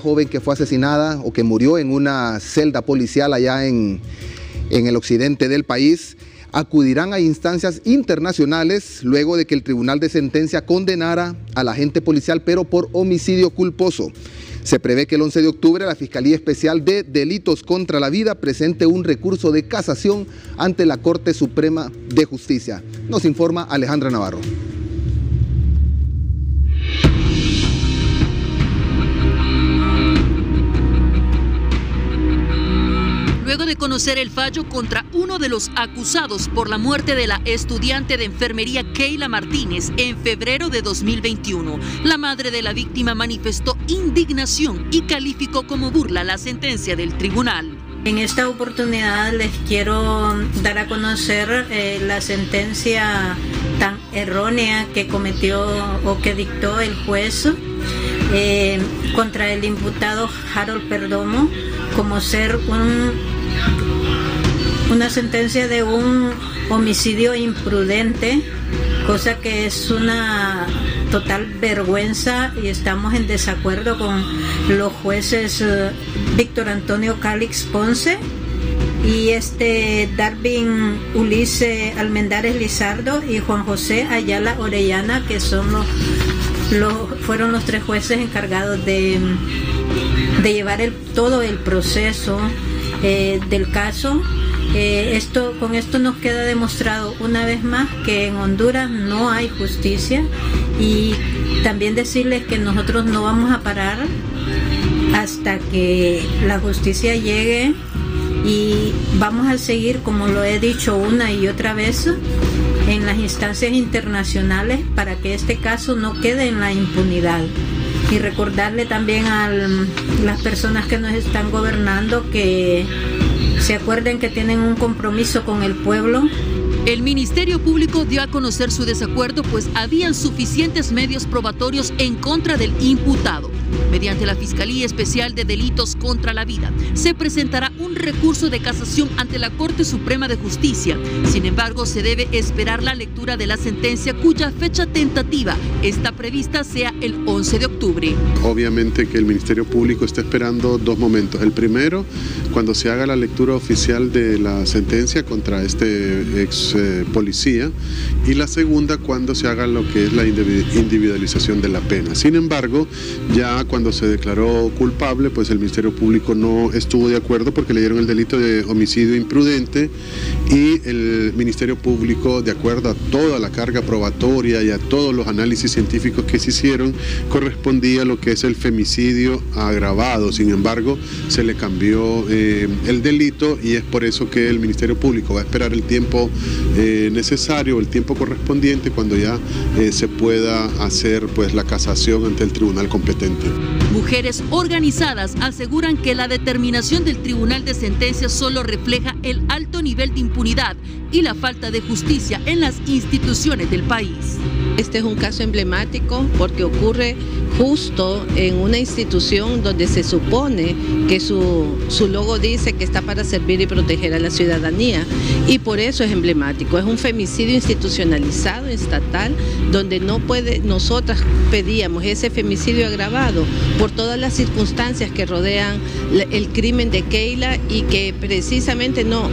joven que fue asesinada o que murió en una celda policial allá en el occidente del país, acudirán a instancias internacionales luego de que el Tribunal de Sentencia condenara al agente policial, pero por homicidio culposo. Se prevé que el 11 de octubre la Fiscalía Especial de Delitos contra la Vida presente un recurso de casación ante la Corte Suprema de Justicia. Nos informa Alejandra Navarro. Luego de conocer el fallo contra uno de los acusados por la muerte de la estudiante de enfermería Keila Martínez en febrero de 2021, la madre de la víctima manifestó indignación y calificó como burla la sentencia del tribunal. En esta oportunidad les quiero dar a conocer la sentencia tan errónea que cometió o que dictó el juez contra el imputado Harold Perdomo, como ser una sentencia de un homicidio imprudente, cosa que es una total vergüenza, y estamos en desacuerdo con los jueces Víctor Antonio Calix Ponce y Darwin Ulises Almendares Lizardo y Juan José Ayala Orellana, que son fueron los tres jueces encargados de llevar todo el proceso del caso. Con esto nos queda demostrado una vez más que en Honduras no hay justicia, y también decirles que nosotros no vamos a parar hasta que la justicia llegue, y vamos a seguir, como lo he dicho una y otra vez, en las instancias internacionales para que este caso no quede en la impunidad. Y recordarle también a las personas que nos están gobernando que se acuerden que tienen un compromiso con el pueblo. El Ministerio Público dio a conocer su desacuerdo, pues habían suficientes medios probatorios en contra del imputado. Mediante la Fiscalía Especial de Delitos contra la Vida, se presentará un recurso de casación ante la Corte Suprema de Justicia. Sin embargo, se debe esperar la lectura de la sentencia, cuya fecha tentativa está prevista sea el 11 de octubre. Obviamente que el Ministerio Público está esperando dos momentos. El primero, cuando se haga la lectura oficial de la sentencia contra este ex policía, y la segunda, cuando se haga lo que es la individualización de la pena. Sin embargo, ya cuando se declaró culpable, pues el Ministerio Público no estuvo de acuerdo porque le dieron el delito de homicidio imprudente, y el Ministerio Público, de acuerdo a toda la carga probatoria y a todos los análisis científicos que se hicieron, correspondía a lo que es el femicidio agravado. Sin embargo, se le cambió el delito, y es por eso que el Ministerio Público va a esperar el tiempo necesario, el tiempo correspondiente, cuando ya se pueda hacer pues la casación ante el tribunal competente. Mujeres organizadas aseguran que la determinación del Tribunal de Sentencias solo refleja el alto nivel de impunidad y la falta de justicia en las instituciones del país. Este es un caso emblemático porque ocurre justo en una institución donde se supone que su logo dice que está para servir y proteger a la ciudadanía, y por eso es emblemático. Es un femicidio institucionalizado, estatal, donde nosotras pedíamos ese femicidio agravado por todas las circunstancias que rodean el crimen de Keila, y que precisamente no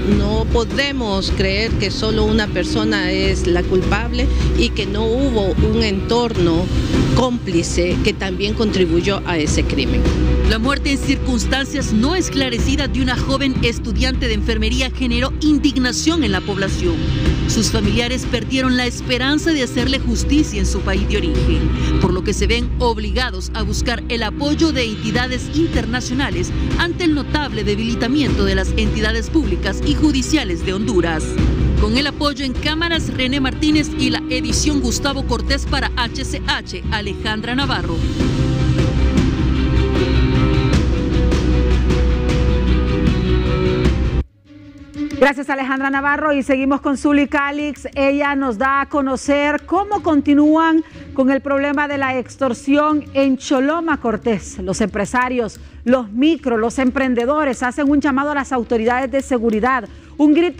podemos creer que solo una persona es la culpable y que no hubo un entorno cómplice que también contribuyó a ese crimen. La muerte en circunstancias no esclarecidas de una joven estudiante de enfermería generó indignación en la población. Sus familiares perdieron la esperanza de hacerle justicia en su país de origen, por lo que se ven obligados a buscar el apoyo de entidades internacionales ante el notable debilitamiento de las entidades públicas y judiciales de Honduras. Con el apoyo en cámaras, René Martínez, y la edición Gustavo Cortés para HCH, Alejandra Navarro. Gracias, Alejandra Navarro, y seguimos con Zuli Calix. Ella nos da a conocer cómo continúan con el problema de la extorsión en Choloma, Cortés. Los empresarios, los emprendedores hacen un llamado a las autoridades de seguridad, un grito